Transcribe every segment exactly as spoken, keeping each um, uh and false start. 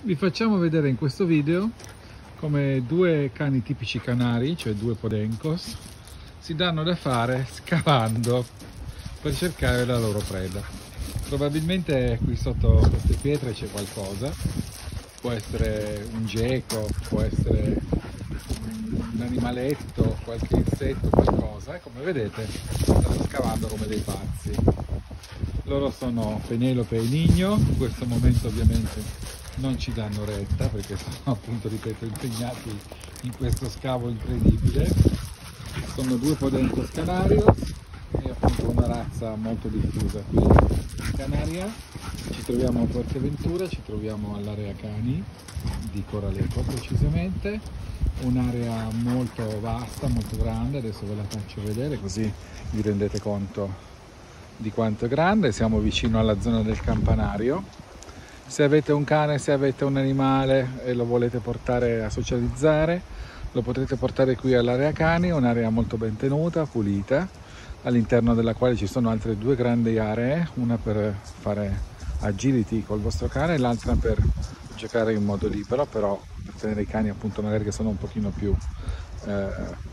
Vi facciamo vedere in questo video come due cani tipici canari, cioè due podencos, si danno da fare scavando per cercare la loro preda. Probabilmente qui sotto queste pietre c'è qualcosa, può essere un geco, può essere un animaletto, qualche insetto, qualcosa, e come vedete stanno scavando come dei pazzi. Loro sono Penelope e Nigno. In questo momento ovviamente non ci danno retta perché sono, appunto, ripeto, impegnati in questo scavo incredibile. Sono due podencos canarios e appunto una razza molto diffusa qui in Canaria. Ci troviamo a Fuerteventura, ci troviamo all'area cani di Coraleco precisamente, un'area molto vasta, molto grande. Adesso ve la faccio vedere così vi rendete conto di quanto è grande. Siamo vicino alla zona del campanario. Se avete un cane, se avete un animale e lo volete portare a socializzare, lo potrete portare qui all'area cani, un'area molto ben tenuta, pulita, all'interno della quale ci sono altre due grandi aree, una per fare agility col vostro cane e l'altra per giocare in modo libero, però per tenere i cani appunto magari che sono un pochino più eh,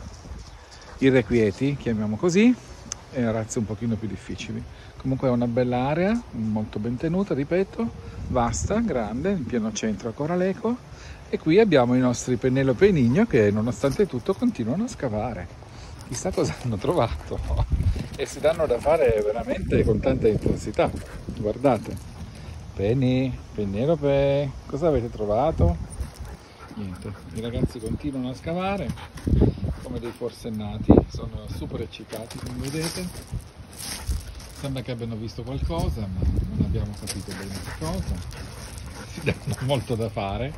irrequieti, chiamiamo così, e razze un pochino più difficili. Comunque è una bella area, molto ben tenuta, ripeto, vasta, grande, in pieno centro a Coraleco, e qui abbiamo i nostri Penelope e Nigno che nonostante tutto continuano a scavare. Chissà cosa hanno trovato e si danno da fare veramente con tanta intensità. Guardate, Penny, Penelope, cosa avete trovato? Niente, i ragazzi continuano a scavare come dei forsennati, sono super eccitati come vedete. Sembra che abbiano visto qualcosa, ma non abbiamo capito bene che cosa. Si danno molto da fare.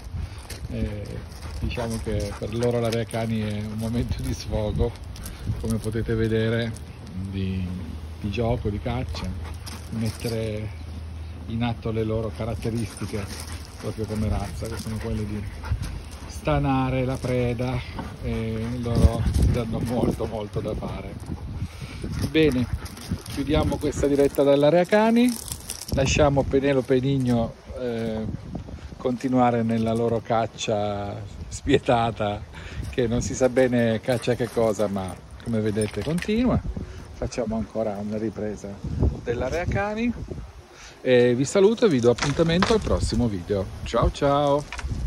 E diciamo che per loro l'area cani è un momento di sfogo, come potete vedere, di, di gioco, di caccia, mettere in atto le loro caratteristiche proprio come razza, che sono quelle di stanare la preda, e loro si danno molto molto da fare. Bene, chiudiamo questa diretta dall'area cani, lasciamo Penelope e Nigno eh, continuare nella loro caccia spietata, che non si sa bene caccia che cosa, ma come vedete continua. Facciamo ancora una ripresa dell'area cani e vi saluto e vi do appuntamento al prossimo video. Ciao ciao!